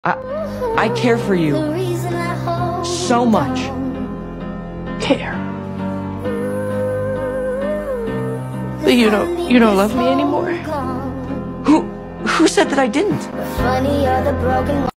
I care for you so much. Care. But you don't love me anymore? Who said that I didn't? Funny, you're the broken one.